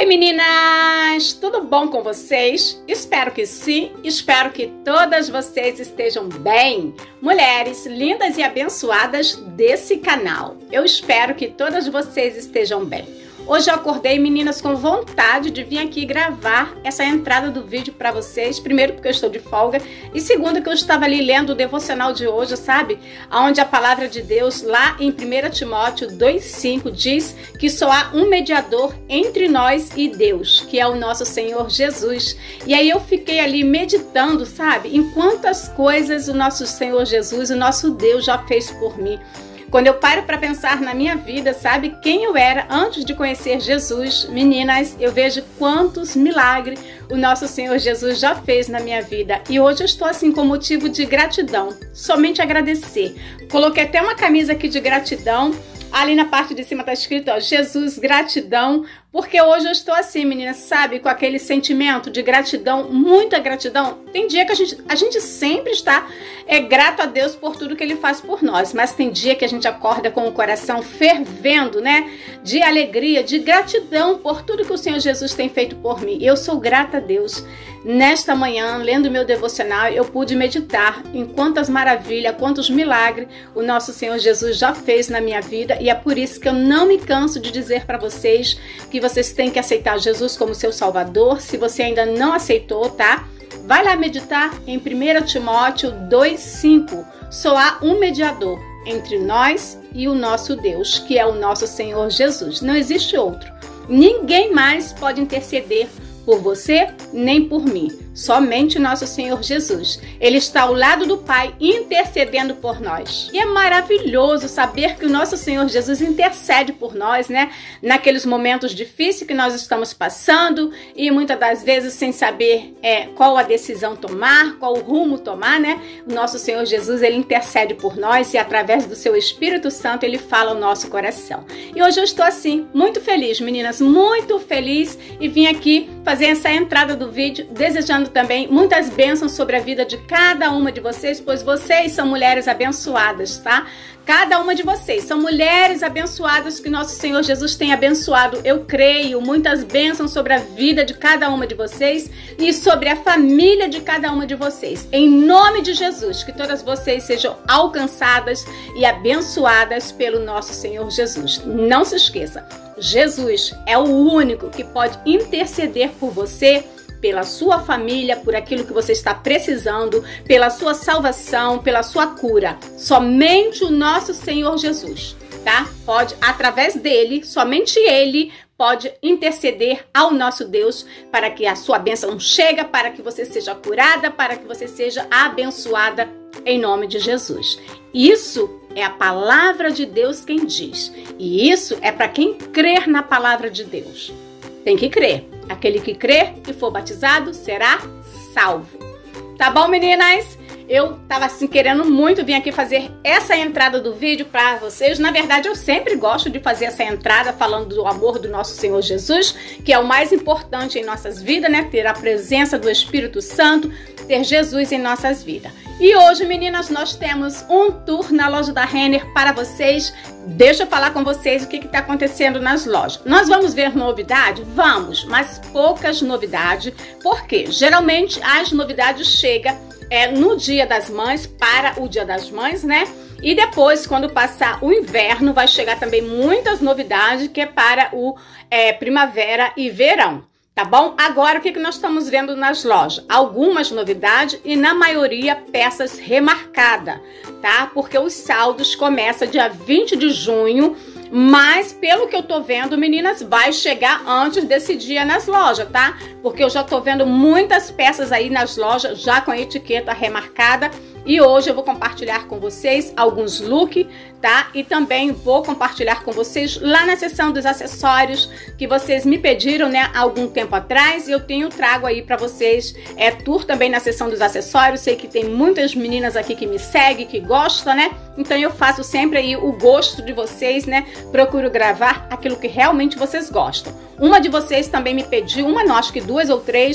Meninas, tudo bom com vocês? Espero que sim, espero que todas vocês estejam bem. Mulheres lindas e abençoadas desse canal, eu espero que todas vocês estejam bem. Hoje eu acordei, meninas, com vontade de vir aqui gravar essa entrada do vídeo para vocês. Primeiro porque eu estou de folga e segundo que eu estava ali lendo o devocional de hoje, sabe? Onde a palavra de Deus, lá em 1 Timóteo 2,5, diz que só há um mediador entre nós e Deus, que é o nosso Senhor Jesus. E aí eu fiquei ali meditando, sabe? Em quantas coisas o nosso Senhor Jesus, o nosso Deus já fez por mim. Quando eu paro para pensar na minha vida, sabe, quem eu era antes de conhecer Jesus, meninas, eu vejo quantos milagres o nosso Senhor Jesus já fez na minha vida. E hoje eu estou assim com motivo de gratidão, somente agradecer. Coloquei até uma camisa aqui de gratidão. Ali na parte de cima tá escrito, ó, Jesus, gratidão, porque hoje eu estou assim, meninas, sabe, com aquele sentimento de gratidão, muita gratidão. Tem dia que a gente sempre está grato a Deus por tudo que Ele faz por nós, mas tem dia que a gente acorda com o coração fervendo, né, de alegria, de gratidão por tudo que o Senhor Jesus tem feito por mim. Eu sou grata a Deus. Nesta manhã, lendo meu devocional, eu pude meditar em quantas maravilhas, quantos milagres o nosso Senhor Jesus já fez na minha vida. E é por isso que eu não me canso de dizer para vocês que vocês têm que aceitar Jesus como seu Salvador. Se você ainda não aceitou, tá? Vai lá meditar em 1 Timóteo 2,5. Só há um mediador entre nós e o nosso Deus, que é o nosso Senhor Jesus. Não existe outro. Ninguém mais pode interceder por você, nem por mim. Somente nosso Senhor Jesus. Ele está ao lado do Pai, intercedendo por nós. E é maravilhoso saber que o nosso Senhor Jesus intercede por nós, né? Naqueles momentos difíceis que nós estamos passando e muitas das vezes sem saber qual a decisão tomar, qual o rumo tomar, né? O nosso Senhor Jesus, Ele intercede por nós e através do seu Espírito Santo, Ele fala ao nosso coração. E hoje eu estou assim, muito feliz, meninas, muito feliz e vim aqui fazer essa entrada do vídeo, desejando também muitas bênçãos sobre a vida de cada uma de vocês, pois vocês são mulheres abençoadas, tá? Cada uma de vocês são mulheres abençoadas que nosso Senhor Jesus tem abençoado. Eu creio muitas bênçãos sobre a vida de cada uma de vocês e sobre a família de cada uma de vocês. Em nome de Jesus, que todas vocês sejam alcançadas e abençoadas pelo nosso Senhor Jesus. Não se esqueça, Jesus é o único que pode interceder por você, pela sua família, por aquilo que você está precisando, pela sua salvação, pela sua cura. Somente o nosso Senhor Jesus, tá? Pode, através dele, somente ele pode interceder ao nosso Deus para que a sua bênção chegue, para que você seja curada, para que você seja abençoada em nome de Jesus. Isso é a palavra de Deus quem diz. E isso é para quem crer na palavra de Deus. Tem que crer. Aquele que crer e for batizado será salvo. Tá bom, meninas? Eu tava assim querendo muito vir aqui fazer essa entrada do vídeo para vocês. Na verdade, eu sempre gosto de fazer essa entrada falando do amor do nosso Senhor Jesus, que é o mais importante em nossas vidas, né? Ter a presença do Espírito Santo, ter Jesus em nossas vidas. E hoje, meninas, nós temos um tour na loja da Renner para vocês. Deixa eu falar com vocês o que está acontecendo nas lojas. Nós vamos ver novidade? Vamos, mas poucas novidades, porque geralmente as novidades chegam no Dia das Mães, para o Dia das Mães, né? E depois, quando passar o inverno, vai chegar também muitas novidades, que é para o primavera e verão. Tá bom? Agora, o que nós estamos vendo nas lojas? Algumas novidades e, na maioria, peças remarcadas, tá? Porque os saldos começam dia 20 de junho, mas, pelo que eu tô vendo, meninas, vai chegar antes desse dia nas lojas, tá? Porque eu já tô vendo muitas peças aí nas lojas, já com a etiqueta remarcada. E hoje eu vou compartilhar com vocês alguns looks, tá? E também vou compartilhar com vocês lá na seção dos acessórios que vocês me pediram, né, há algum tempo atrás. E eu trago aí pra vocês tour também na seção dos acessórios. Sei que tem muitas meninas aqui que me seguem, que gostam, né? Então eu faço sempre aí o gosto de vocês, né? Procuro gravar aquilo que realmente vocês gostam. Uma de vocês também me pediu, acho que 2 ou 3,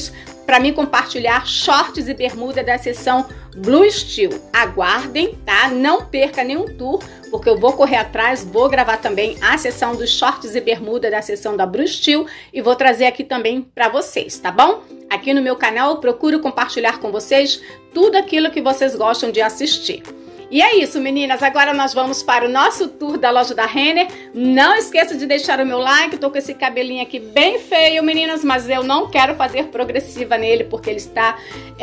para mim compartilhar shorts e bermuda da seção Blue Steel. Aguardem, tá? Não perca nenhum tour, porque eu vou correr atrás, vou gravar também a seção dos shorts e bermuda da seção da Blue Steel e vou trazer aqui também para vocês, tá bom? Aqui no meu canal eu procuro compartilhar com vocês tudo aquilo que vocês gostam de assistir. E é isso, meninas. Agora nós vamos para o nosso tour da loja da Renner. Não esqueça de deixar o meu like. Tô com esse cabelinho aqui bem feio, meninas, mas eu não quero fazer progressiva nele, porque ele está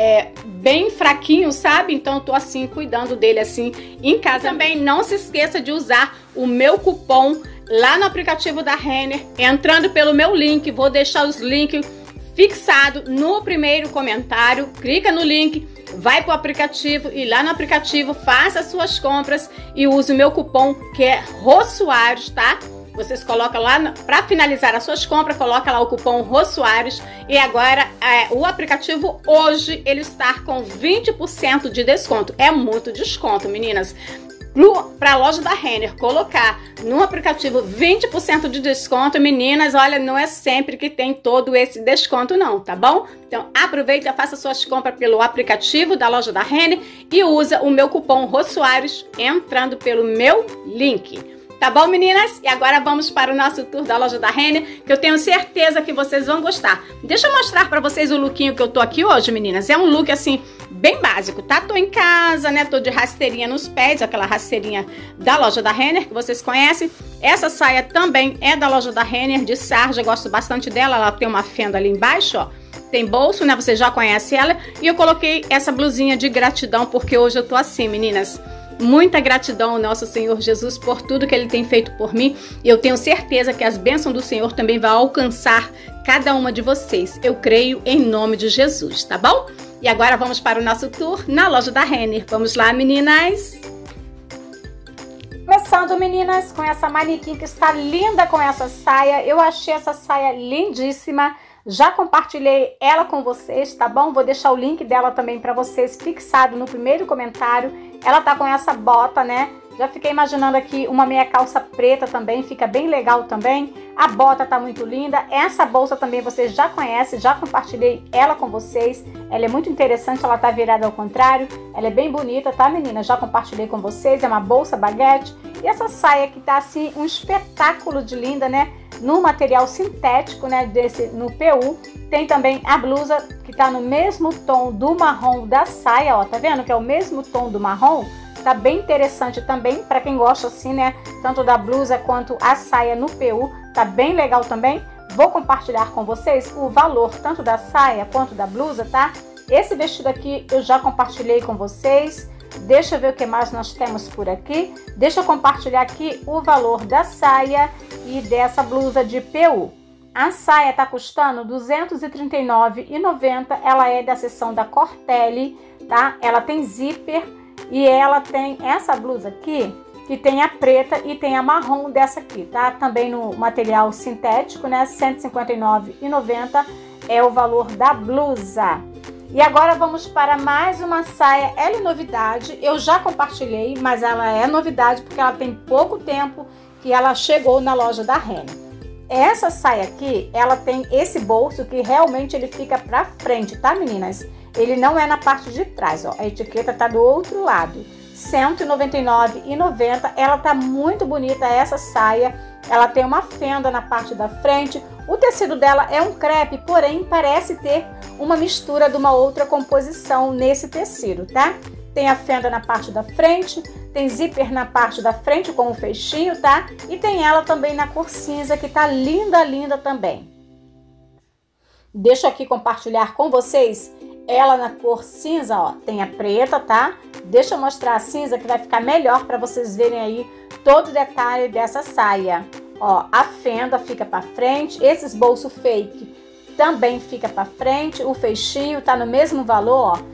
bem fraquinho, sabe? Então eu tô assim, cuidando dele assim em casa. Também não se esqueça de usar o meu cupom lá no aplicativo da Renner, entrando pelo meu link. Vou deixar os links fixado no primeiro comentário. Clica no link, vai para o aplicativo e lá no aplicativo faça as suas compras e use o meu cupom, que é Rossoares, tá? Vocês colocam lá, para finalizar as suas compras, coloca lá o cupom Rossoares. E agora o aplicativo hoje ele está com 20% de desconto. É muito desconto, meninas. Para a loja da Renner colocar no aplicativo 20% de desconto, meninas, olha, não é sempre que tem todo esse desconto não, tá bom? Então aproveita, faça suas compras pelo aplicativo da loja da Renner e usa o meu cupom Rossoares entrando pelo meu link. Tá bom, meninas? E agora vamos para o nosso tour da loja da Renner, que eu tenho certeza que vocês vão gostar. Deixa eu mostrar pra vocês o lookinho que eu tô aqui hoje, meninas. É um look, assim, bem básico, tá? Tô em casa, né? Tô de rasteirinha nos pés, aquela rasteirinha da loja da Renner, que vocês conhecem. Essa saia também é da loja da Renner, de sarja, gosto bastante dela. Ela tem uma fenda ali embaixo, ó. Tem bolso, né? Você já conhece ela. E eu coloquei essa blusinha de gratidão, porque hoje eu tô assim, meninas. Muita gratidão ao nosso Senhor Jesus por tudo que Ele tem feito por mim. E eu tenho certeza que as bênçãos do Senhor também vão alcançar cada uma de vocês. Eu creio em nome de Jesus, tá bom? E agora vamos para o nosso tour na loja da Renner. Vamos lá, meninas? Começando, meninas, com essa manequim que está linda com essa saia. Eu achei essa saia lindíssima. Já compartilhei ela com vocês, tá bom? Vou deixar o link dela também para vocês fixado no primeiro comentário. Ela tá com essa bota, né? Já fiquei imaginando aqui uma meia calça preta também, fica bem legal também. A bota tá muito linda. Essa bolsa também vocês já conhecem, já compartilhei ela com vocês. Ela é muito interessante, ela tá virada ao contrário. Ela é bem bonita, tá, meninas? Já compartilhei com vocês, é uma bolsa baguete. E essa saia que tá assim, um espetáculo de linda, né? No material sintético, né, no PU. Tem também a blusa que tá no mesmo tom do marrom da saia, ó, tá vendo que é o mesmo tom do marrom? Tá bem interessante também para quem gosta assim, né, tanto da blusa quanto a saia no PU, tá bem legal também. Vou compartilhar com vocês o valor tanto da saia quanto da blusa, tá? Esse vestido aqui eu já compartilhei com vocês. Deixa eu ver o que mais nós temos por aqui. Deixa eu compartilhar aqui o valor da saia e dessa blusa de PU. A saia tá custando R$ 239,90. Ela é da seção da Cortelli, tá? Ela tem zíper e ela tem essa blusa aqui, que tem a preta e tem a marrom dessa aqui, tá? Também no material sintético, né? R$ 159,90 é o valor da blusa. E agora vamos para mais uma saia. Ela é novidade, eu já compartilhei, mas ela é novidade porque ela tem pouco tempo que ela chegou na loja da Renner. Essa saia aqui, ela tem esse bolso que realmente ele fica pra frente, tá, meninas? Ele não é na parte de trás, ó. A etiqueta tá do outro lado. R$ 199,90. Ela tá muito bonita essa saia. Ela tem uma fenda na parte da frente. O tecido dela é um crepe, porém parece ter uma mistura de uma outra composição nesse tecido, tá? Tem a fenda na parte da frente, tem zíper na parte da frente com o fechinho, tá? E tem ela também na cor cinza, que tá linda, linda também. Deixa aqui compartilhar com vocês ela na cor cinza, ó. Tem a preta, tá? Deixa eu mostrar a cinza que vai ficar melhor para vocês verem aí todo o detalhe dessa saia. Ó, a fenda fica para frente, esses bolsos fake também fica para frente, o fechinho tá no mesmo valor, ó, R$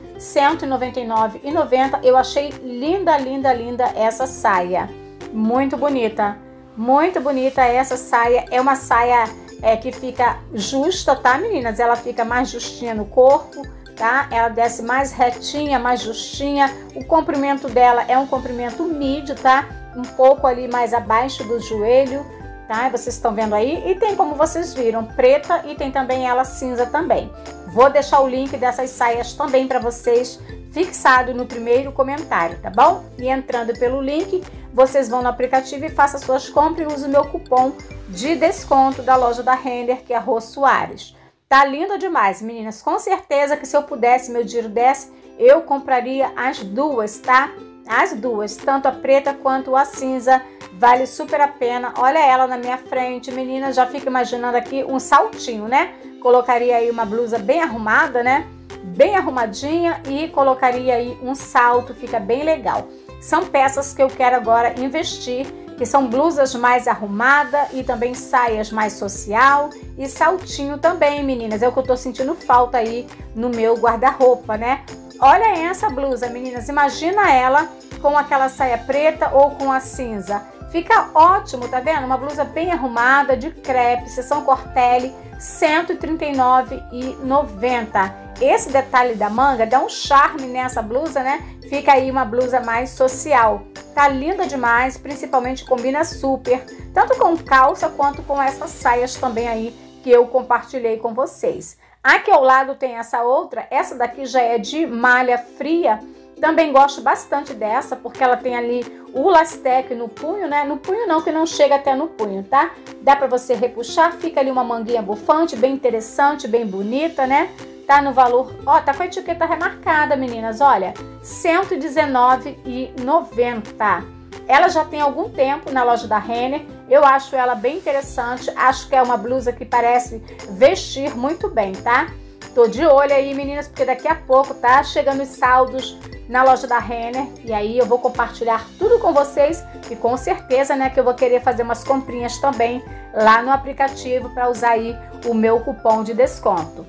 199,90. Eu achei linda, linda, linda essa saia. Muito bonita essa saia. É uma saia que fica justa, tá, meninas? Ela fica mais justinha no corpo, tá? Ela desce mais retinha, mais justinha. O comprimento dela é um comprimento midi, tá? Um pouco ali mais abaixo do joelho, tá? Vocês estão vendo aí. E tem, como vocês viram, preta e tem também ela cinza também. Vou deixar o link dessas saias também para vocês fixado no primeiro comentário, tá bom? E entrando pelo link, vocês vão no aplicativo e façam suas compras e usem o meu cupom de desconto da loja da Renner, que é Rô Soares. Tá linda demais, meninas. Com certeza que se eu pudesse, meu dinheiro desse, eu compraria as duas, tá? As duas, tanto a preta quanto a cinza, vale super a pena. Olha ela na minha frente, meninas, já fica imaginando aqui um saltinho, né? Colocaria aí uma blusa bem arrumada, né? Bem arrumadinha e colocaria aí um salto, fica bem legal. São peças que eu quero agora investir, que são blusas mais arrumada e também saias mais social e saltinho também, meninas. É o que eu tô sentindo falta aí no meu guarda-roupa, né? Olha essa blusa, meninas. Imagina ela com aquela saia preta ou com a cinza. Fica ótimo, tá vendo? Uma blusa bem arrumada, de crepe, seção Cortelli, R$ 139,90. Esse detalhe da manga dá um charme nessa blusa, né? Fica aí uma blusa mais social. Tá linda demais, principalmente combina super, tanto com calça quanto com essas saias também aí que eu compartilhei com vocês. Aqui ao lado tem essa outra, essa daqui já é de malha fria. Também gosto bastante dessa, porque ela tem ali o lastec no punho, né? No punho não, que não chega até no punho, tá? Dá pra você repuxar, fica ali uma manguinha bufante, bem interessante, bem bonita, né? Tá no valor, ó, tá com a etiqueta remarcada, meninas, olha, R$ 119,90. Ela já tem algum tempo na loja da Renner, eu acho ela bem interessante, acho que é uma blusa que parece vestir muito bem, tá? Tô de olho aí, meninas, porque daqui a pouco tá chegando os saldos na loja da Renner e aí eu vou compartilhar tudo com vocês e com certeza, né, que eu vou querer fazer umas comprinhas também lá no aplicativo para usar aí o meu cupom de desconto.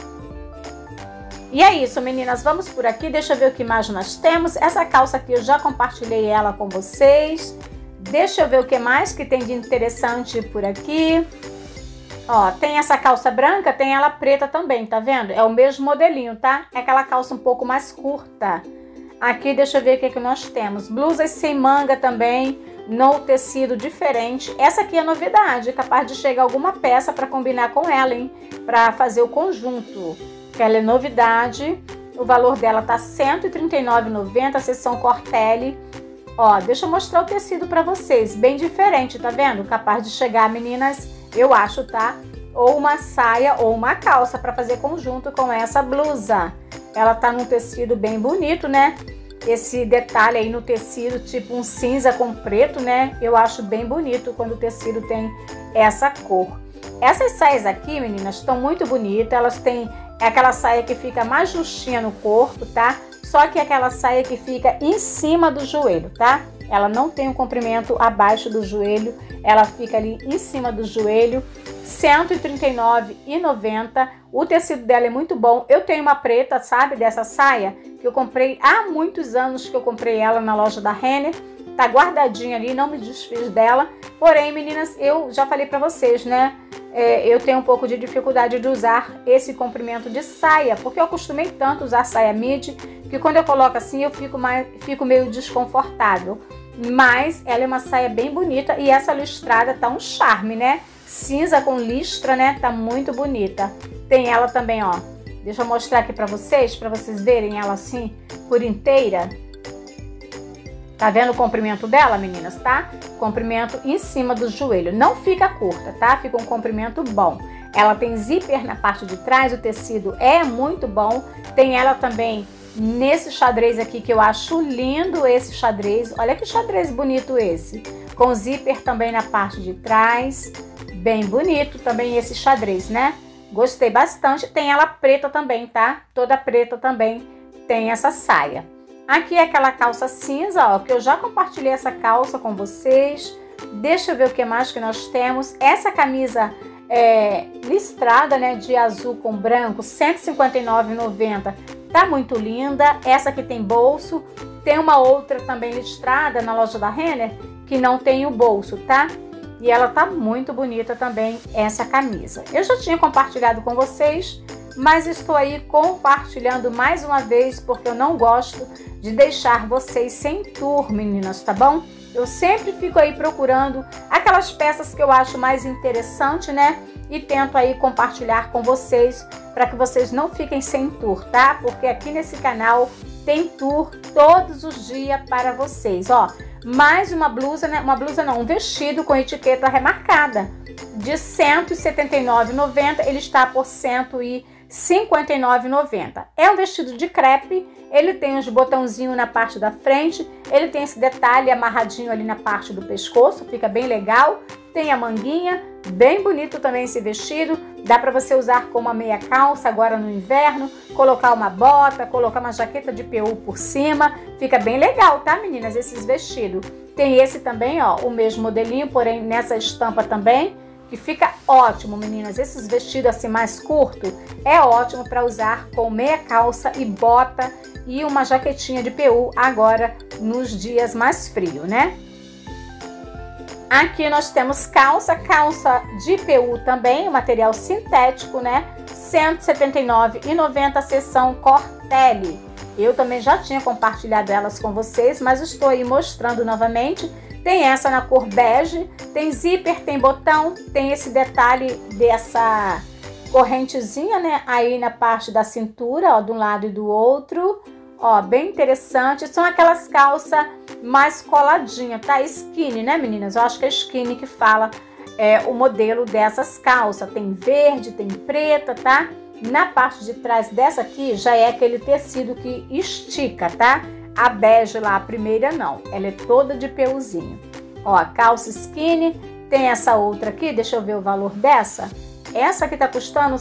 E é isso, meninas, vamos por aqui, deixa eu ver o que mais nós temos. Essa calça aqui eu já compartilhei ela com vocês. Deixa eu ver o que mais que tem de interessante por aqui. Ó, tem essa calça branca, tem ela preta também, tá vendo? É o mesmo modelinho, tá? É aquela calça um pouco mais curta. Aqui, deixa eu ver o que, que nós temos. Blusas sem manga também, no tecido diferente. Essa aqui é novidade, capaz de chegar alguma peça para combinar com ela, hein? Para fazer o conjunto. Ela é novidade, o valor dela tá R$ 139,90, seção Cortelli. Ó, deixa eu mostrar o tecido para vocês, bem diferente, tá vendo? Capaz de chegar, meninas, eu acho, tá? Ou uma saia ou uma calça para fazer conjunto com essa blusa. Ela tá num tecido bem bonito, né? Esse detalhe aí no tecido, tipo um cinza com preto, né? Eu acho bem bonito quando o tecido tem essa cor. Essas saias aqui, meninas, estão muito bonitas, elas têm... É aquela saia que fica mais justinha no corpo, tá? Só que é aquela saia que fica em cima do joelho, tá? Ela não tem um comprimento abaixo do joelho, ela fica ali em cima do joelho, R$ 139,90. O tecido dela é muito bom. Eu tenho uma preta, sabe, dessa saia, que eu comprei há muitos anos que eu comprei ela na loja da Renner. Tá guardadinha ali, não me desfiz dela. Porém, meninas, eu já falei pra vocês, né? Eu tenho um pouco de dificuldade de usar esse comprimento de saia, porque eu acostumei tanto a usar saia midi, que quando eu coloco assim eu fico meio desconfortável. Mas ela é uma saia bem bonita e essa listrada tá um charme, né? Cinza com listra, né? Tá muito bonita. Tem ela também, ó. Deixa eu mostrar aqui pra vocês verem ela assim por inteira. Tá vendo o comprimento dela, meninas, tá? Comprimento em cima do joelho. Não fica curta, tá? Fica um comprimento bom. Ela tem zíper na parte de trás, o tecido é muito bom. Tem ela também nesse xadrez aqui, que eu acho lindo esse xadrez. Olha que xadrez bonito esse. Com zíper também na parte de trás. Bem bonito também esse xadrez, né? Gostei bastante. Tem ela preta também, tá? Toda preta também tem essa saia. Aqui é aquela calça cinza, ó, que eu já compartilhei essa calça com vocês. Deixa eu ver o que mais que nós temos. Essa camisa listrada, né, de azul com branco, R$ 159,90. Tá muito linda. Essa aqui tem bolso. Tem uma outra também listrada na loja da Renner, que não tem o bolso, tá? E ela tá muito bonita também, essa camisa. Eu já tinha compartilhado com vocês, mas estou aí compartilhando mais uma vez, porque eu não gosto de deixar vocês sem tour, meninas, tá bom? Eu sempre fico aí procurando aquelas peças que eu acho mais interessante, né? e tento aí compartilhar com vocês para que vocês não fiquem sem tour, tá? Porque aqui nesse canal tem tour todos os dias para vocês, ó. Mais uma blusa, né? Uma blusa não, um vestido com etiqueta remarcada de R$ 179,90, ele está por R$ 159,90. É um vestido de crepe, ele tem os botãozinhos na parte da frente, ele tem esse detalhe amarradinho ali na parte do pescoço, fica bem legal. Tem a manguinha, bem bonito também esse vestido, dá para você usar como uma meia calça agora no inverno, colocar uma bota, colocar uma jaqueta de PU por cima, fica bem legal, tá meninas, esses vestidos. Tem esse também, ó, o mesmo modelinho, porém nessa estampa também, que fica ótimo, meninas. Esses vestidos assim mais curto é ótimo para usar com meia calça e bota e uma jaquetinha de PU agora nos dias mais frios, né? Aqui nós temos calça de PU também, material sintético, né? R$ 179,90, seção Cortelli. Eu também já tinha compartilhado elas com vocês, mas estou aí mostrando novamente. Tem essa na cor bege, tem zíper, tem botão, tem esse detalhe dessa correntezinha, né? Aí na parte da cintura, ó, de um lado e do outro. Ó, bem interessante. São aquelas calças mais coladinhas, tá? Skinny, né, meninas? Eu acho que é skinny que fala o modelo dessas calças. Tem verde, tem preta, tá? Na parte de trás dessa aqui já é aquele tecido que estica, tá? A bege lá, a primeira não. Ela é toda de PUzinho. Ó, calça skinny. Tem essa outra aqui, deixa eu ver o valor dessa. Essa aqui tá custando R$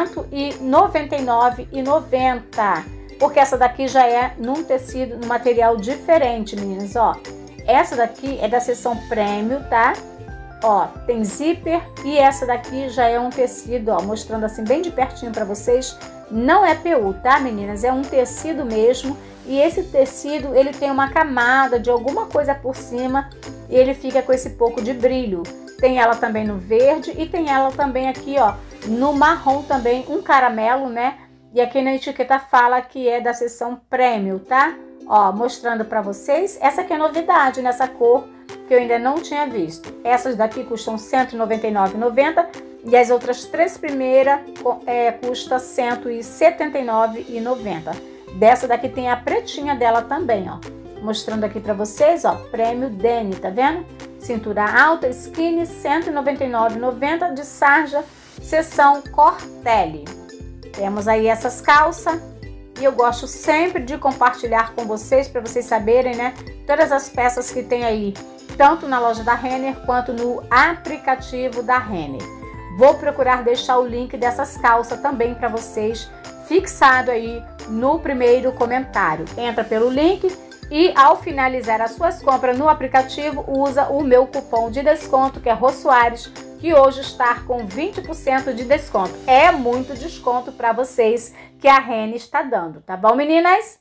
199,90. Porque essa daqui já é num tecido, num material diferente, meninas, ó. Essa daqui é da seção Premium, tá? Ó, tem zíper e essa daqui já é um tecido, ó, mostrando assim bem de pertinho pra vocês. Não é PU, tá, meninas? É um tecido mesmo. E esse tecido, ele tem uma camada de alguma coisa por cima e ele fica com esse pouco de brilho. Tem ela também no verde e tem ela também aqui, ó, no marrom também, um caramelo, né? E aqui na etiqueta fala que é da seção Premium, tá? Ó, mostrando pra vocês. Essa aqui é novidade nessa cor que eu ainda não tinha visto. Essas daqui custam R$ 199,90 e as outras três primeiras custam R$ 179,90. Dessa daqui tem a pretinha dela também, ó. Mostrando aqui pra vocês, ó, Premium Denim, tá vendo? Cintura alta, skinny, R$ 199,90 de sarja, seção Cortelli. Temos aí essas calças e eu gosto sempre de compartilhar com vocês para vocês saberem, né? Todas as peças que tem aí, tanto na loja da Renner quanto no aplicativo da Renner. Vou procurar deixar o link dessas calças também para vocês, fixado aí no primeiro comentário. Entra pelo link e ao finalizar as suas compras no aplicativo, usa o meu cupom de desconto, que é Rô Soares, que hoje está com 20% de desconto. É muito desconto para vocês que a Renner está dando, tá bom, meninas?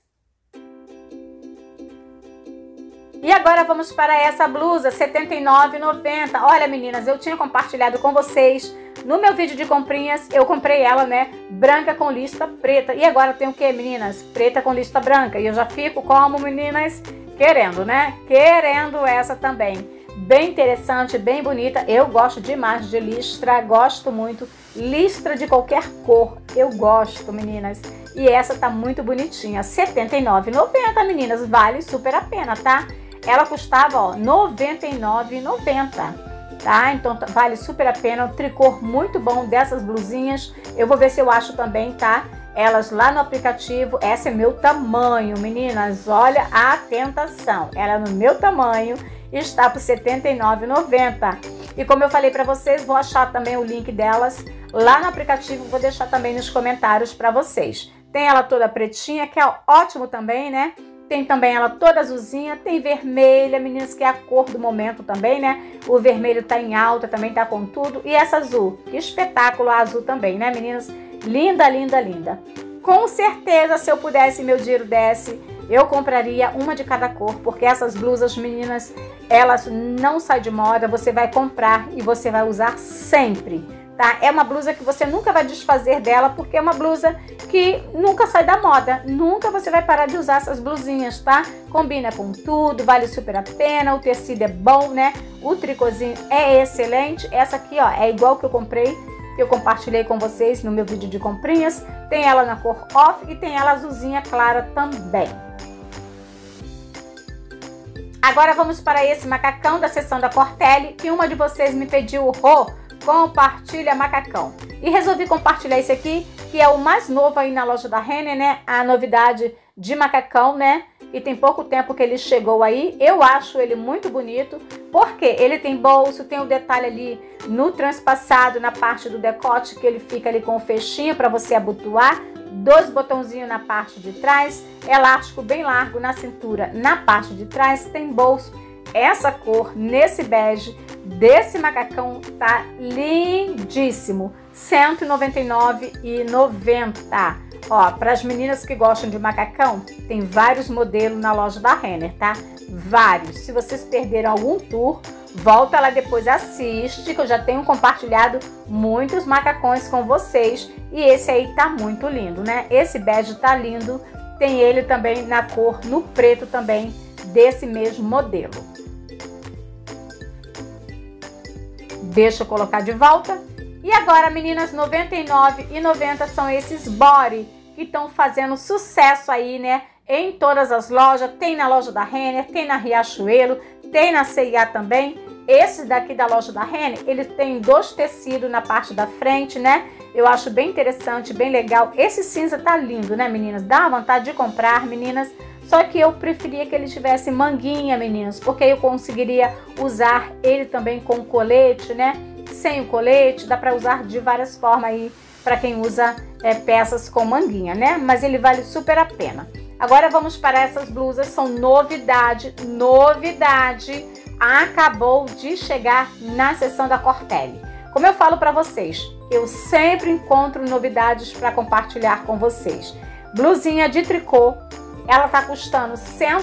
E agora vamos para essa blusa, R$ 79,90. Olha, meninas, eu tinha compartilhado com vocês no meu vídeo de comprinhas. Eu comprei ela, né, branca com lista preta. E agora tem o que, meninas? Preta com lista branca. E eu já fico como, meninas? Querendo, né? Querendo essa também. Bem interessante, bem bonita. Eu gosto demais de listra, gosto muito. Listra de qualquer cor, eu gosto, meninas. E essa tá muito bonitinha, R$ 79,90, meninas. Vale super a pena, tá? Ela custava, ó, R$ 99,90, tá? Então vale super a pena. Um tricô muito bom dessas blusinhas. Eu vou ver se eu acho também, tá? Elas lá no aplicativo. Essa é meu tamanho, meninas. Olha a tentação. Ela é no meu tamanho. Está por R$ 79,90. E como eu falei para vocês, vou achar também o link delas lá no aplicativo. Vou deixar também nos comentários para vocês. Tem ela toda pretinha, que é ótimo também, né? Tem também ela toda azulzinha, tem vermelha, meninas, que é a cor do momento também, né? O vermelho tá em alta, também tá com tudo. E essa azul, que espetáculo a azul também, né, meninas? Linda, linda, linda. Com certeza, se eu pudesse, meu dinheiro desse, eu compraria uma de cada cor, porque essas blusas, meninas, elas não saem de moda, você vai comprar e você vai usar sempre, tá? É uma blusa que você nunca vai desfazer dela, porque é uma blusa que nunca sai da moda, nunca você vai parar de usar essas blusinhas, tá? Combina com tudo, vale super a pena, o tecido é bom, né? O tricôzinho é excelente. Essa aqui, ó, é igual que eu comprei que eu compartilhei com vocês no meu vídeo de comprinhas. Tem ela na cor off e tem ela azulzinha clara também. Agora vamos para esse macacão da seção da Cortelli, que uma de vocês me pediu, Rô, compartilha macacão. E resolvi compartilhar esse aqui, que é o mais novo aí na loja da Renner, né? A novidade de macacão, né? E tem pouco tempo que ele chegou aí. Eu acho ele muito bonito, porque ele tem bolso, tem o detalhe ali no transpassado, na parte do decote, que ele fica ali com o fechinho para você abotoar. 2 botãozinhos na parte de trás, elástico bem largo na cintura, na parte de trás, tem bolso. Essa cor, nesse bege, desse macacão, tá lindíssimo. R$ 199,90. Ó, para as meninas que gostam de macacão, tem vários modelos na loja da Renner, tá? Vários. Se vocês perderam algum tour, volta lá depois, assiste, que eu já tenho compartilhado muitos macacões com vocês. E esse aí tá muito lindo, né? Esse bege tá lindo. Tem ele também na cor, no preto também, desse mesmo modelo. Deixa eu colocar de volta. E agora, meninas, R$ 99,90 são esses body que estão fazendo sucesso aí, né? Em todas as lojas. Tem na loja da Renner, tem na Riachuelo, tem na C&A também. Esse daqui da loja da Renner, ele tem 2 tecidos na parte da frente, né? Eu acho bem interessante, bem legal. Esse cinza tá lindo, né, meninas? Dá uma vontade de comprar, meninas. Só que eu preferia que ele tivesse manguinha, meninas, porque eu conseguiria usar ele também com colete, né? Sem o colete, dá para usar de várias formas aí para quem usa peças com manguinha, né? Mas ele vale super a pena. Agora vamos para essas blusas, são novidade, novidade. Acabou de chegar na seção da Cortelli. Como eu falo para vocês, eu sempre encontro novidades para compartilhar com vocês. Blusinha de tricô, ela tá custando R$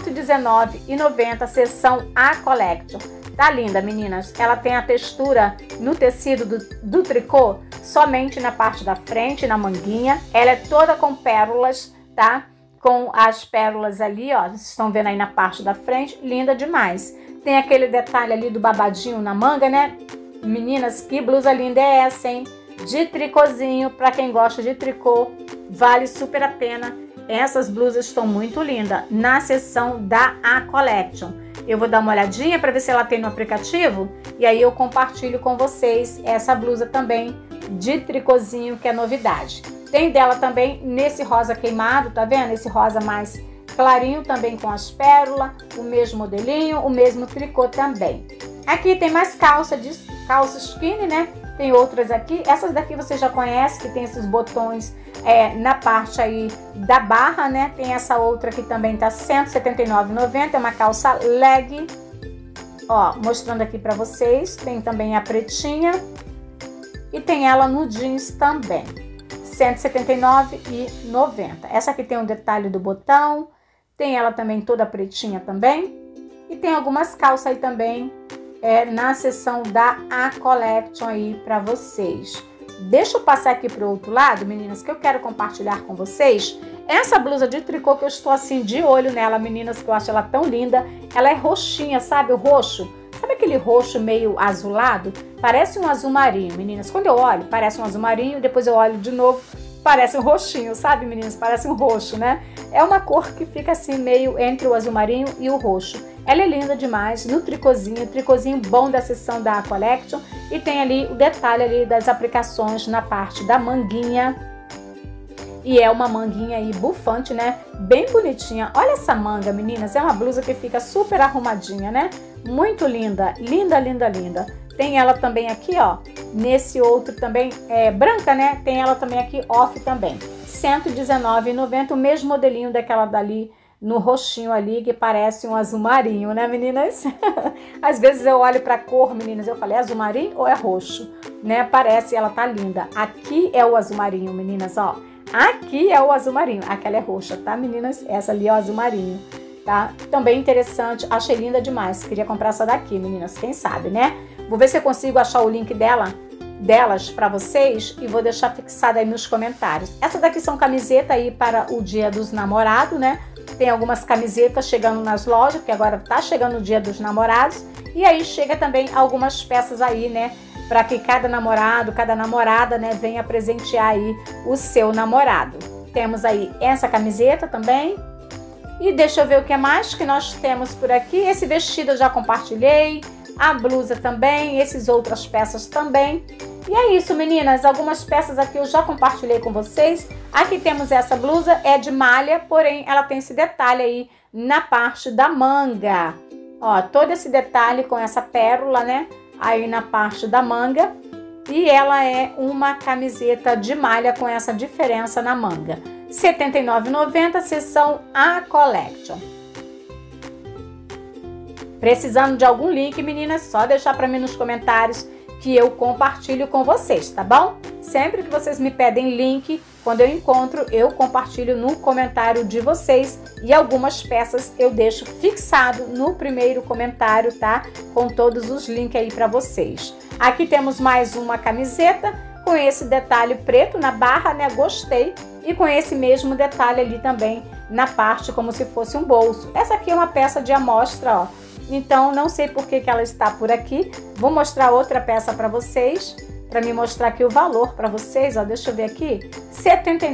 119,90, seção A Collection. Tá linda, meninas. Ela tem a textura no tecido do tricô, somente na parte da frente, na manguinha. Ela é toda com pérolas, tá? Com as pérolas ali, ó. Vocês estão vendo aí na parte da frente. Linda demais. Tem aquele detalhe ali do babadinho na manga, né? Meninas, que blusa linda é essa, hein? De tricôzinho, pra quem gosta de tricô. Vale super a pena. Essas blusas estão muito lindas. Na seção da A Collection. Eu vou dar uma olhadinha para ver se ela tem no aplicativo e aí eu compartilho com vocês essa blusa também de tricôzinho, que é novidade. Tem dela também nesse rosa queimado, tá vendo? Esse rosa mais clarinho também com as pérolas, o mesmo modelinho, o mesmo tricô também. Aqui tem mais calça skinny, né? Tem outras aqui. Essas daqui você já conhece, que tem esses botões na parte aí da barra, né? Tem essa outra que também tá R$ 179,90, é uma calça leg. Ó, mostrando aqui pra vocês. Tem também a pretinha. E tem ela no jeans também. R$ 179,90. Essa aqui tem um detalhe do botão. Tem ela também toda pretinha também. E tem algumas calças aí também na seção da A Collection aí pra vocês. Deixa eu passar aqui pro outro lado, meninas, que eu quero compartilhar com vocês. Essa blusa de tricô que eu estou assim de olho nela, meninas, que eu acho ela tão linda. Ela é roxinha, sabe o roxo? Sabe aquele roxo meio azulado? Parece um azul marinho, meninas. Quando eu olho, parece um azul marinho, depois eu olho de novo, parece um roxinho, sabe, meninas? Parece um roxo, né? É uma cor que fica assim meio entre o azul marinho e o roxo. Ela é linda demais, no tricôzinho bom da seção da A Collection. E tem ali o detalhe ali das aplicações na parte da manguinha. E é uma manguinha aí bufante, né? Bem bonitinha. Olha essa manga, meninas. É uma blusa que fica super arrumadinha, né? Muito linda. Linda, linda, linda. Tem ela também aqui, ó. Nesse outro também, branca, né? Tem ela também aqui, off também. R$ 119,90, o mesmo modelinho daquela dali, no roxinho ali, que parece um azul marinho, né, meninas? Às vezes eu olho pra cor, meninas, eu falei, é azul marinho ou é roxo? Né? Parece, ela tá linda. Aqui é o azul marinho, meninas, ó. Aqui é o azul marinho. Aquela é roxa, tá, meninas? Essa ali é o azul marinho, tá? Também interessante, achei linda demais. Queria comprar essa daqui, meninas, quem sabe, né? Vou ver se eu consigo achar o link delas para vocês e vou deixar fixada aí nos comentários. Essas daqui são camisetas aí para o Dia dos Namorados, né? Tem algumas camisetas chegando nas lojas, porque agora tá chegando o Dia dos Namorados. E aí chega também algumas peças aí, né? para que cada namorado, cada namorada, né, venha presentear aí o seu namorado. Temos aí essa camiseta também. E deixa eu ver o que mais que nós temos por aqui. Esse vestido eu já compartilhei, a blusa também, essas outras peças também. E é isso, meninas, algumas peças aqui eu já compartilhei com vocês. Aqui temos essa blusa, é de malha, porém ela tem esse detalhe aí na parte da manga. Ó, todo esse detalhe com essa pérola, né, aí na parte da manga. E ela é uma camiseta de malha com essa diferença na manga. R$ 79,90, seção A Collection. Precisando de algum link, meninas, só deixar para mim nos comentários que eu compartilho com vocês, tá bom? Sempre que vocês me pedem link, quando eu encontro, eu compartilho no comentário de vocês. E algumas peças eu deixo fixado no primeiro comentário, tá? Com todos os links aí para vocês. Aqui temos mais uma camiseta com esse detalhe preto na barra, né? Gostei. E com esse mesmo detalhe ali também na parte, como se fosse um bolso. Essa aqui é uma peça de amostra, ó. Então, não sei por que ela está por aqui. Vou mostrar outra peça para vocês, para me mostrar aqui o valor para vocês, ó. Deixa eu ver aqui. R$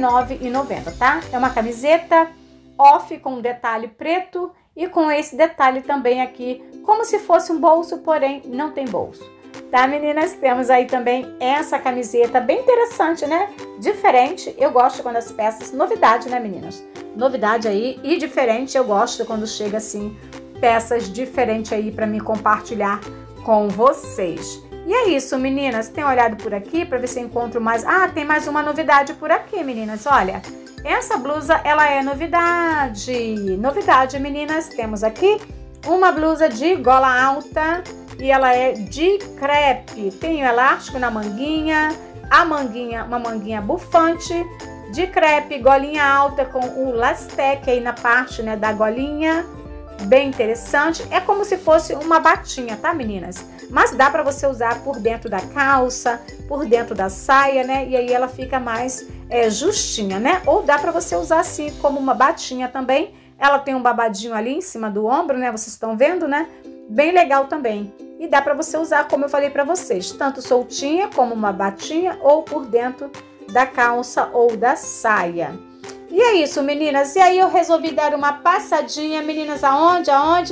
79,90, tá? É uma camiseta off com um detalhe preto e com esse detalhe também aqui, como se fosse um bolso, porém não tem bolso. Tá, meninas? Temos aí também essa camiseta bem interessante, né? Diferente. Eu gosto quando as peças... Novidade, né, meninas? Novidade aí e diferente. Eu gosto quando chega assim, peças diferentes aí para me compartilhar com vocês. E é isso, meninas. Tem olhado por aqui para ver se eu encontro mais... Ah, tem mais uma novidade por aqui, meninas. Olha, essa blusa, ela é novidade. Novidade, meninas. Temos aqui uma blusa de gola alta e ela é de crepe. Tem o elástico na manguinha, a manguinha, uma manguinha bufante, de crepe, golinha alta com o lastec aí na parte, né, da golinha. Bem interessante. É como se fosse uma batinha, tá, meninas? Mas dá pra você usar por dentro da calça, por dentro da saia, né? E aí ela fica mais justinha, né? Ou dá pra você usar assim como uma batinha também. Ela tem um babadinho ali em cima do ombro, né? Vocês estão vendo, né? Bem legal também. E dá pra você usar, como eu falei pra vocês, tanto soltinha como uma batinha ou por dentro da calça ou da saia. E é isso, meninas. E aí eu resolvi dar uma passadinha, meninas, aonde?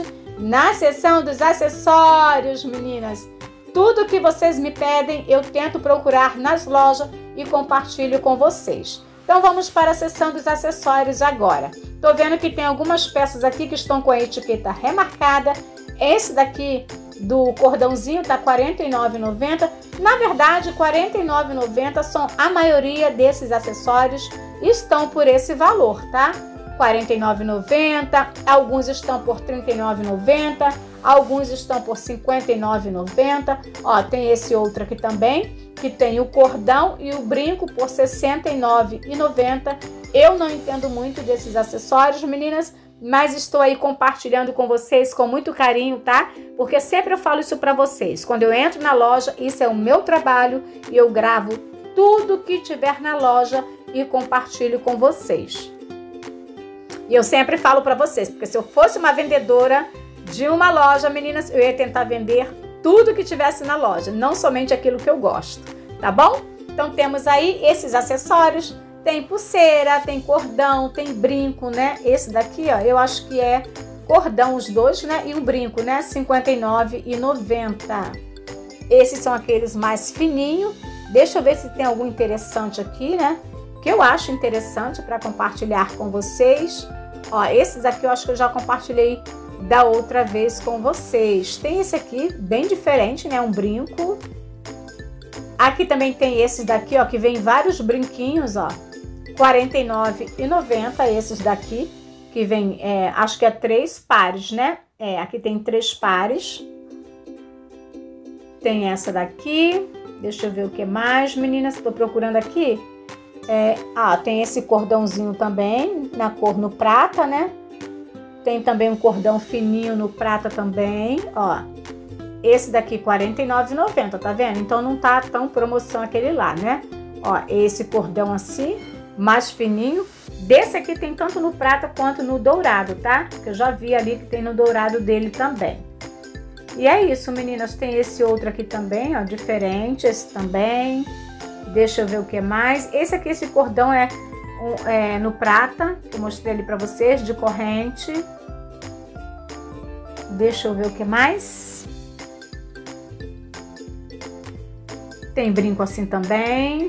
Na seção dos acessórios, meninas. Tudo que vocês me pedem, eu tento procurar nas lojas e compartilho com vocês. Então vamos para a seção dos acessórios agora. Tô vendo que tem algumas peças aqui que estão com a etiqueta remarcada. Esse daqui do cordãozinho tá R$ 49,90. Na verdade, R$ 49,90 são a maioria desses acessórios estão por esse valor, tá? R$ 49,90, alguns estão por R$ 39,90, alguns estão por R$ 59,90. Ó, tem esse outro aqui também, que tem o cordão e o brinco por R$ 69,90. Eu não entendo muito desses acessórios, meninas, mas estou aí compartilhando com vocês com muito carinho, tá? Porque sempre eu falo isso pra vocês. Quando eu entro na loja, isso é o meu trabalho e eu gravo tudo que tiver na loja e compartilho com vocês. E eu sempre falo pra vocês, porque se eu fosse uma vendedora de uma loja, meninas, eu ia tentar vender tudo que tivesse na loja, não somente aquilo que eu gosto, tá bom? Então temos aí esses acessórios. Tem pulseira, tem cordão, tem brinco, né? Esse daqui, ó, eu acho que é cordão os dois, né? E um brinco, né? R$ 59,90. Esses são aqueles mais fininhos. Deixa eu ver se tem algum interessante aqui, né? Que eu acho interessante para compartilhar com vocês. Ó, esses aqui eu acho que eu já compartilhei da outra vez com vocês. Tem esse aqui, bem diferente, né? Um brinco. Aqui também tem esses daqui, ó, que vem vários brinquinhos, ó. R$ 49,90 esses daqui, que vem, acho que é 3 pares, né? Aqui tem 3 pares. Tem essa daqui. Deixa eu ver o que mais, meninas. Estou procurando aqui. Tem esse cordãozinho também, na cor no prata, né? Tem também um cordão fininho no prata também, ó. Esse daqui, R$ 49,90, tá vendo? Então não tá tão promoção aquele lá, né? Ó, esse cordão assim, mais fininho. Desse aqui tem tanto no prata quanto no dourado, tá? Que eu já vi ali que tem no dourado dele também. E é isso, meninas. Tem esse outro aqui também, ó, diferente. Esse também. Deixa eu ver o que mais. Esse aqui, esse cordão é no prata, que eu mostrei ali pra vocês, de corrente. Deixa eu ver o que mais. Tem brinco assim também.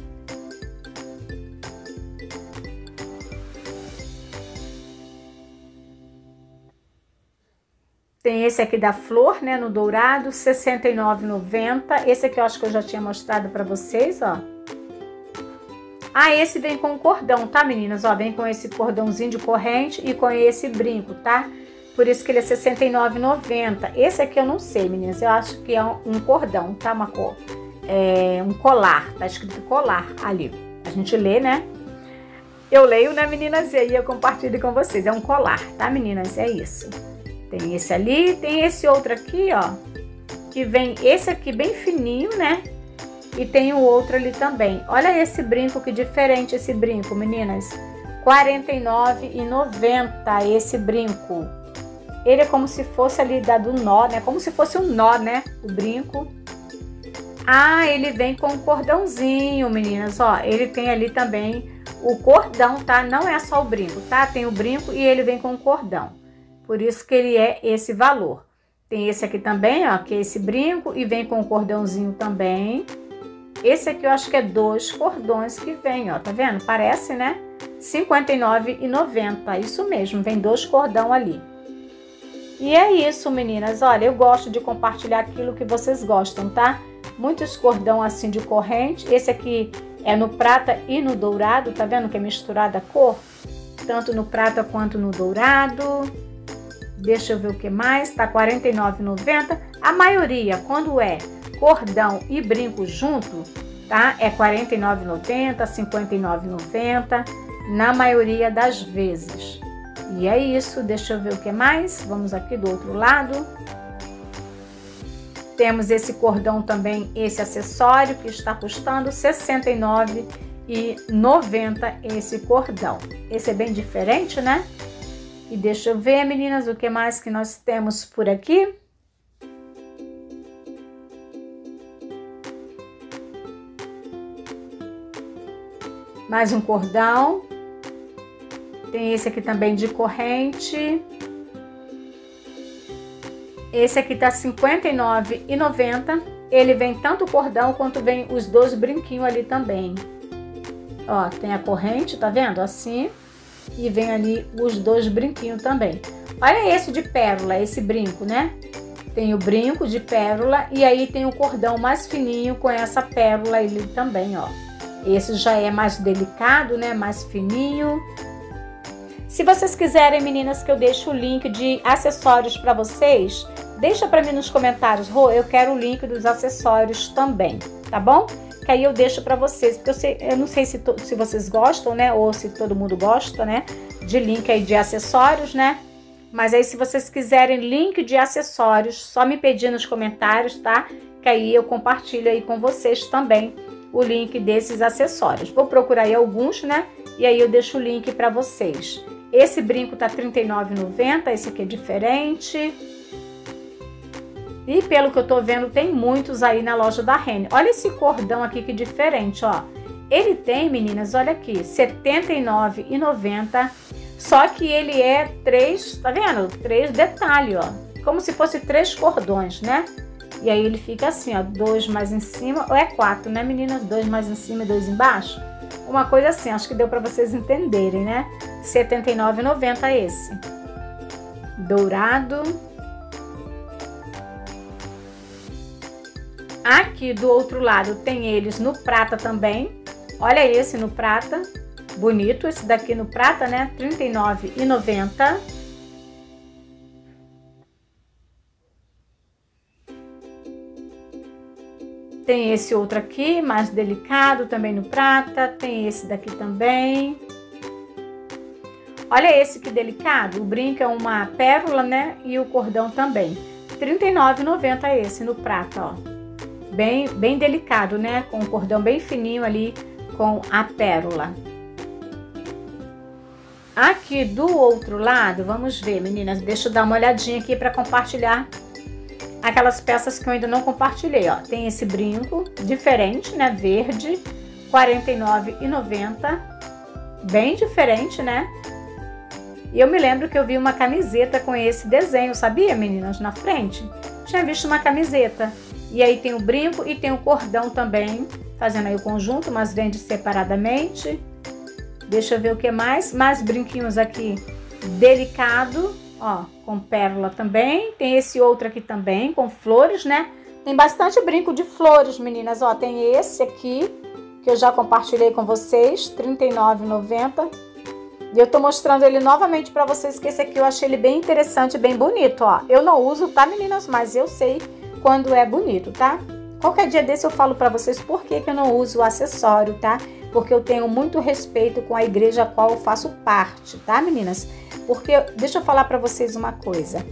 Tem esse aqui da flor, né, no dourado, R$ 69,90. Esse aqui eu acho que eu já tinha mostrado pra vocês, ó. Ah, esse vem com cordão, tá, meninas? Ó, vem com esse cordãozinho de corrente e com esse brinco, tá? Por isso que ele é R$ 69,90. Esse aqui eu não sei, meninas. Eu acho que é um cordão, tá? Uma cor. É um colar. Tá escrito colar ali. A gente lê, né? Eu leio, né, meninas? E aí eu compartilho com vocês. É um colar, tá, meninas? É isso. Tem esse ali. Tem esse outro aqui, ó. Que vem esse aqui bem fininho, né? E tem o outro ali também. Olha esse brinco, que diferente esse brinco, meninas. R$ 49,90 esse brinco. Ele é como se fosse ali dado nó, né? Como se fosse um nó, né? O brinco. Ah, ele vem com um cordãozinho, meninas. Ó, ele tem ali também o cordão, tá? Não é só o brinco, tá? Tem o brinco e ele vem com o cordão. Por isso que ele é esse valor. Tem esse aqui também, ó, que é esse brinco e vem com o cordãozinho também. Esse aqui eu acho que é 2 cordões que vem, ó, tá vendo? Parece, né? R$ 59,90, isso mesmo, vem 2 cordão ali. E é isso, meninas, olha, eu gosto de compartilhar aquilo que vocês gostam, tá? Muitos cordão assim de corrente, esse aqui é no prata e no dourado, tá vendo que é misturada a cor? Tanto no prata quanto no dourado. Deixa eu ver o que mais, tá R$ 49,90. A maioria, quando é cordão e brinco junto, tá? É R$ 49,90, R$ 59,90, na maioria das vezes. E é isso, deixa eu ver o que mais. Vamos aqui do outro lado. Temos esse cordão também, esse acessório, que está custando R$ 69,90 esse cordão. Esse é bem diferente, né? E deixa eu ver, meninas, o que mais que nós temos por aqui. Mais um cordão. Tem esse aqui também de corrente. Esse aqui tá R$ 59,90. Ele vem tanto o cordão quanto vem os 2 brinquinhos ali também. Ó, tem a corrente, tá vendo? Assim. E vem ali os 2 brinquinhos também. Olha esse de pérola, esse brinco, né? Tem o brinco de pérola e aí tem o cordão mais fininho com essa pérola ali também, ó. Esse já é mais delicado, né? Mais fininho. Se vocês quiserem, meninas, que eu deixe o link de acessórios para vocês, deixa para mim nos comentários. Rô, eu quero o link dos acessórios também, tá bom? Que aí eu deixo para vocês, porque eu não sei se vocês gostam, né? Ou se todo mundo gosta, né? De link aí de acessórios, né? Mas aí se vocês quiserem link de acessórios, só me pedir nos comentários, tá? Que aí eu compartilho aí com vocês também o link desses acessórios. Vou procurar aí alguns, né? E aí eu deixo o link para vocês. Esse brinco tá R$ 39,90, esse aqui é diferente. E pelo que eu tô vendo, tem muitos aí na loja da Renner. Olha esse cordão aqui que diferente, ó. Ele tem, meninas, olha aqui, R$ 79,90. Só que ele é 3, tá vendo? 3 detalhes, ó. Como se fosse 3 cordões, né? E aí ele fica assim, ó, 2 mais em cima, ou é 4, né, meninas? 2 mais em cima e 2 embaixo. Uma coisa assim, acho que deu pra vocês entenderem, né? R$ 79,90 esse. Dourado. Aqui do outro lado tem eles no prata também. Olha esse no prata. Bonito. Esse daqui no prata, né? R$ 39,90. Tem esse outro aqui, mais delicado, também no prata. Tem esse daqui também. Olha esse que delicado. O brinco é uma pérola, né? E o cordão também. R$ 39,90 esse no prata, ó. Bem delicado, né? Com o cordão bem fininho ali com a pérola. Aqui do outro lado, vamos ver, meninas. Deixa eu dar uma olhadinha aqui para compartilhar aquelas peças que eu ainda não compartilhei, ó. Tem esse brinco diferente, né? Verde, R$ 49,90. Bem diferente, né? E eu me lembro que eu vi uma camiseta com esse desenho, sabia, meninas? Na frente. Tinha visto uma camiseta. E aí tem o brinco e tem o cordão também, fazendo aí o conjunto, mas vende separadamente. Deixa eu ver o que mais. Mais brinquinhos aqui, delicado, ó, com pérola também. Tem esse outro aqui também, com flores, né? Tem bastante brinco de flores, meninas, ó. Tem esse aqui, que eu já compartilhei com vocês, R$ 39,90. E eu tô mostrando ele novamente pra vocês, que esse aqui eu achei ele bem interessante, bem bonito, ó. Eu não uso, tá, meninas? Mas eu sei quando é bonito, tá? Qualquer dia desse eu falo pra vocês por que eu não uso o acessório, tá? Porque eu tenho muito respeito com a igreja a qual eu faço parte, tá, meninas? Porque, deixa eu falar pra vocês uma coisa.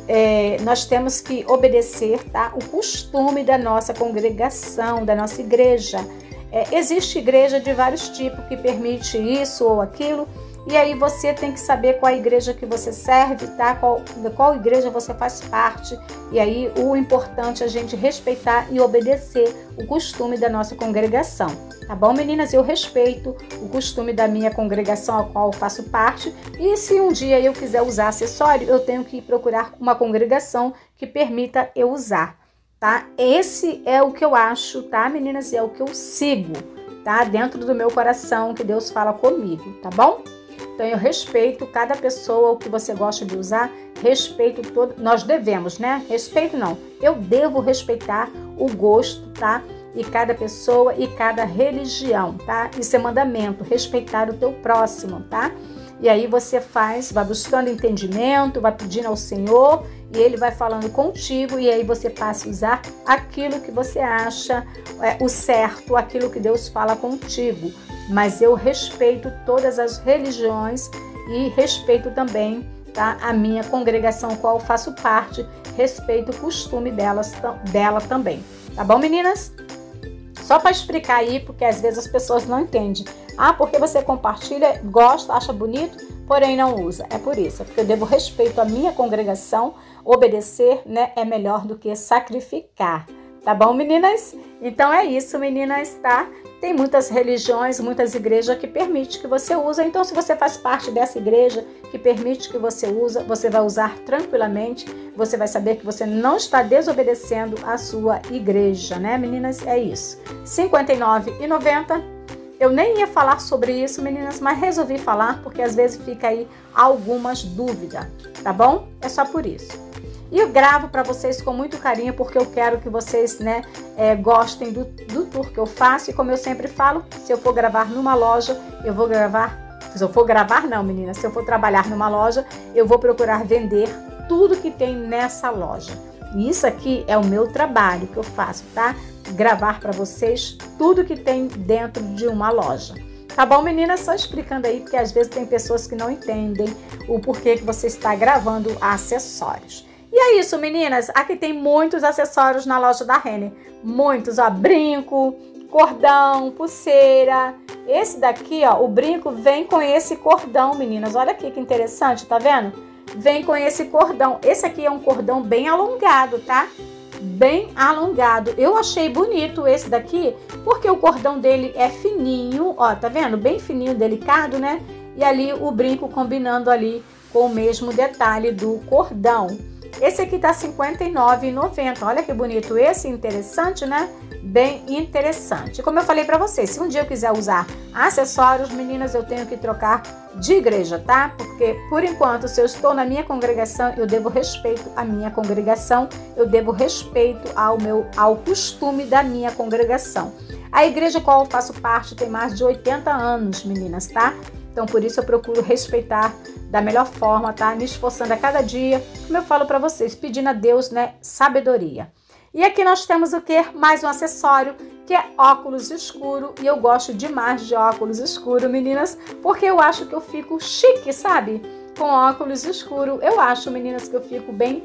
Nós temos que obedecer, tá? O costume da nossa congregação, da nossa igreja. Existe igreja de vários tipos que permite isso ou aquilo. E aí você tem que saber qual a igreja que você serve, tá? Qual igreja você faz parte. E aí o importante é a gente respeitar e obedecer o costume da nossa congregação. Tá bom, meninas? Eu respeito o costume da minha congregação a qual eu faço parte. E se um dia eu quiser usar acessório, eu tenho que procurar uma congregação que permita eu usar, tá? Esse é o que eu acho, tá, meninas? E é o que eu sigo, tá? Dentro do meu coração, que Deus fala comigo, tá bom? Então eu respeito cada pessoa, o que você gosta de usar, respeito todo, nós devemos, né? Respeito não, eu devo respeitar o gosto, tá? E cada pessoa e cada religião, tá? Isso é mandamento, respeitar o teu próximo, tá? E aí você vai buscando entendimento, vai pedindo ao Senhor e Ele vai falando contigo e aí você passa a usar aquilo que você acha o certo, aquilo que Deus fala contigo. Mas eu respeito todas as religiões e respeito também, tá, a minha congregação, a qual eu faço parte, respeito o costume dela também. Tá bom, meninas? Só para explicar aí, porque às vezes as pessoas não entendem. Ah, porque você compartilha, gosta, acha bonito, porém não usa. É por isso, é porque eu devo respeito à minha congregação, obedecer, né, é melhor do que sacrificar. Tá bom, meninas? Então é isso, meninas, tá? Tem muitas religiões, muitas igrejas que permitem que você use. Então, se você faz parte dessa igreja que permite que você use, você vai usar tranquilamente. Você vai saber que você não está desobedecendo a sua igreja, né, meninas? É isso. R$ 59,90. Eu nem ia falar sobre isso, meninas, mas resolvi falar porque às vezes fica aí algumas dúvidas, tá bom? É só por isso. E eu gravo para vocês com muito carinho, porque eu quero que vocês, né, gostem do tour que eu faço. E como eu sempre falo, se eu for gravar numa loja, eu vou gravar... Se eu for gravar, não, meninas. Se eu for trabalhar numa loja, eu vou procurar vender tudo que tem nessa loja. E isso aqui é o meu trabalho que eu faço, tá? Gravar para vocês tudo que tem dentro de uma loja. Tá bom, meninas? Só explicando aí, porque às vezes tem pessoas que não entendem o porquê que você está gravando acessórios. E é isso, meninas. Aqui tem muitos acessórios na loja da Renner. Muitos, ó. Brinco, cordão, pulseira. Esse daqui, ó, o brinco vem com esse cordão, meninas. Olha aqui que interessante, tá vendo? Vem com esse cordão. Esse aqui é um cordão bem alongado, tá? Bem alongado. Eu achei bonito esse daqui, porque o cordão dele é fininho, ó, tá vendo? Bem fininho, delicado, né? E ali o brinco combinando ali com o mesmo detalhe do cordão. Esse aqui tá R$ 59,90. Olha que bonito esse, interessante, né? Bem interessante. Como eu falei pra vocês, se um dia eu quiser usar acessórios, meninas, eu tenho que trocar de igreja, tá? Porque, por enquanto, se eu estou na minha congregação, eu devo respeito à minha congregação, eu devo respeito ao costume da minha congregação. A igreja a qual eu faço parte tem mais de 80 anos, meninas, tá? Então, por isso eu procuro respeitar da melhor forma, tá? Me esforçando a cada dia, como eu falo pra vocês, pedindo a Deus, né, sabedoria. E aqui nós temos o quê? Mais um acessório, que é óculos escuro. E eu gosto demais de óculos escuro, meninas, porque eu acho que eu fico chique, sabe? Com óculos escuro. Eu acho, meninas, que eu fico bem...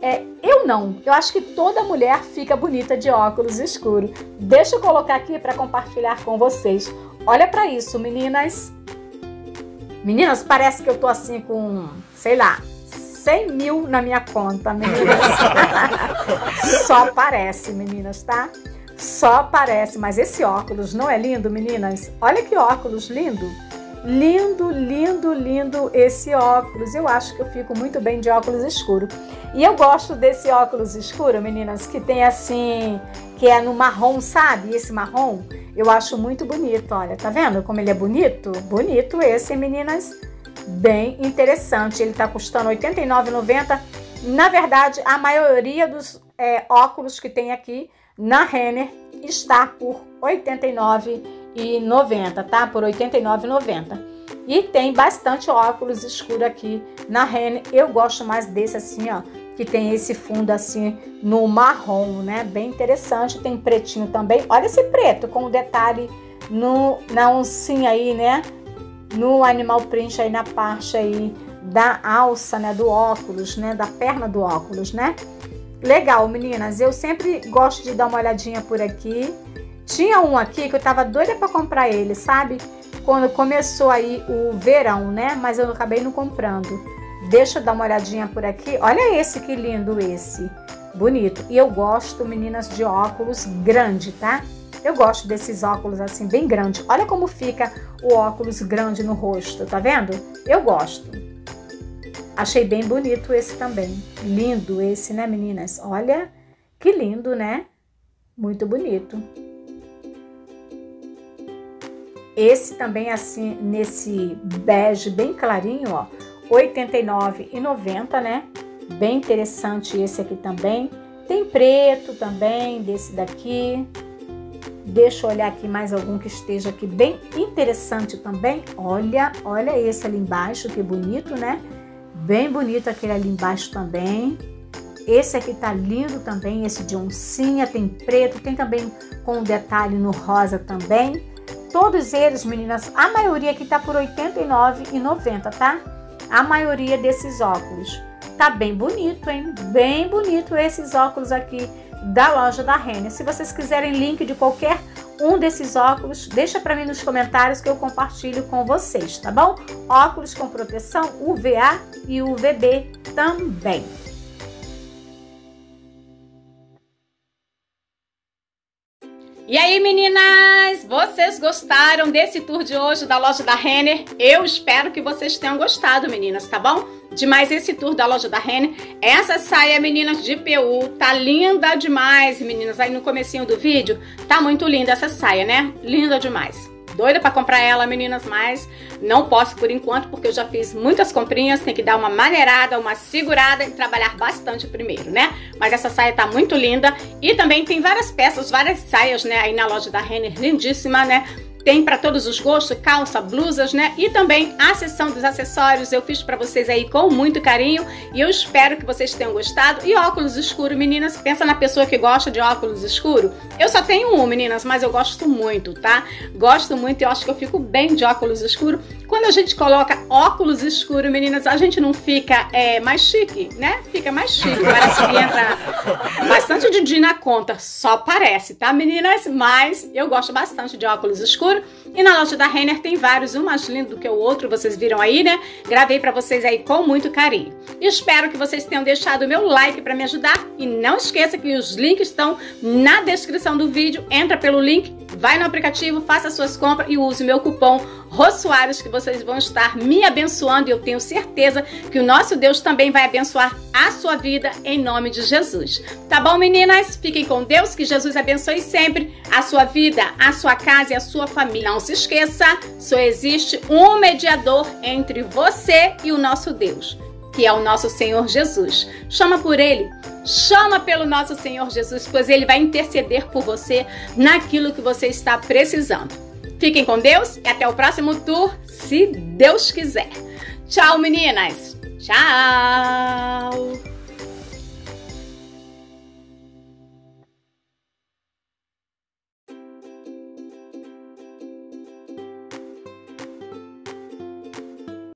Eu acho que toda mulher fica bonita de óculos escuro. Deixa eu colocar aqui para compartilhar com vocês. Olha pra isso, meninas. Meninas, parece que eu tô assim com, sei lá, 100 mil na minha conta, meninas. Só parece, meninas, tá? Só parece, mas esse óculos não é lindo, meninas? Olha que óculos lindo. Lindo, lindo, lindo esse óculos. Eu acho que eu fico muito bem de óculos escuro. E eu gosto desse óculos escuro, meninas, que tem assim, que é no marrom, sabe? Esse marrom, eu acho muito bonito, olha. Tá vendo como ele é bonito? Bonito esse, meninas. Bem interessante. Ele tá custando R$ 89,90. Na verdade, a maioria dos óculos que tem aqui na Renner está por R$ 89,90, tá? Por R$ 89,90. E tem bastante óculos escuro aqui na Renner. Eu gosto mais desse assim, ó, que tem esse fundo assim no marrom, né? Bem interessante. Tem pretinho também. Olha esse preto com o detalhe na oncinha aí, né? No animal print aí na parte aí da alça, né? Do óculos, né? Da perna do óculos, né? Legal, meninas. Eu sempre gosto de dar uma olhadinha por aqui. Tinha um aqui que eu tava doida pra comprar ele, sabe? Quando começou aí o verão, né? Mas eu acabei não comprando. Deixa eu dar uma olhadinha por aqui. Olha esse, que lindo esse. Bonito. E eu gosto, meninas, de óculos grande, tá? Eu gosto desses óculos assim, bem grande. Olha como fica o óculos grande no rosto, tá vendo? Eu gosto. Achei bem bonito esse também. Lindo esse, né, meninas? Olha que lindo, né? Muito bonito. Esse também assim, nesse bege bem clarinho, ó. R$ 89,90, né? Bem interessante esse aqui também. Tem preto também, desse daqui. Deixa eu olhar aqui mais algum que esteja aqui bem interessante também. Olha esse ali embaixo, que bonito, né? Bem bonito aquele ali embaixo também. Esse aqui tá lindo também, esse de oncinha, tem preto, tem também com detalhe no rosa também. Todos eles, meninas, a maioria aqui tá por R$ 89,90, tá? A maioria desses óculos. Tá bem bonito, hein? Bem bonito esses óculos aqui da loja da Renner. Se vocês quiserem link de qualquer um desses óculos, deixa pra mim nos comentários que eu compartilho com vocês, tá bom? Óculos com proteção UVA e UVB também. E aí, meninas, vocês gostaram desse tour de hoje da loja da Renner? Eu espero que vocês tenham gostado, meninas, tá bom? Demais esse tour da loja da Renner. Essa saia, meninas, de PU, tá linda demais, meninas. Aí no comecinho do vídeo, tá muito linda essa saia, né? Linda demais. Doida pra comprar ela, meninas, mas não posso por enquanto, porque eu já fiz muitas comprinhas, tem que dar uma maneirada, uma segurada e trabalhar bastante primeiro, né? Mas essa saia tá muito linda e também tem várias peças, várias saias, né, aí na loja da Renner, lindíssima, né? Tem para todos os gostos, calça, blusas, né? E também a seção dos acessórios eu fiz para vocês aí com muito carinho e eu espero que vocês tenham gostado. E óculos escuro, meninas, pensa na pessoa que gosta de óculos escuro. Eu só tenho um, meninas, mas eu gosto muito, tá? Gosto muito e eu acho que eu fico bem de óculos escuro. Quando a gente coloca óculos escuro, meninas, a gente não fica mais chique, né? Fica mais chique, parece que entra bastante Didi na conta, só parece, tá, meninas? Mas eu gosto bastante de óculos escuros. E na loja da Renner tem vários, um mais lindo do que o outro, vocês viram aí, né? Gravei pra vocês aí com muito carinho. Espero que vocês tenham deixado o meu like pra me ajudar. E não esqueça que os links estão na descrição do vídeo. Entra pelo link, vai no aplicativo, faça suas compras e use o meu cupom ROSSOARES, que vocês vão estar me abençoando. E eu tenho certeza que o nosso Deus também vai abençoar a sua vida em nome de Jesus. Tá bom, meninas? Fiquem com Deus, que Jesus abençoe sempre a sua vida, a sua casa e a sua família. Não se esqueça, só existe um mediador entre você e o nosso Deus, que é o nosso Senhor Jesus. Chama por Ele, chama pelo nosso Senhor Jesus, pois Ele vai interceder por você naquilo que você está precisando. Fiquem com Deus e até o próximo tour, se Deus quiser. Tchau, meninas! Tchau!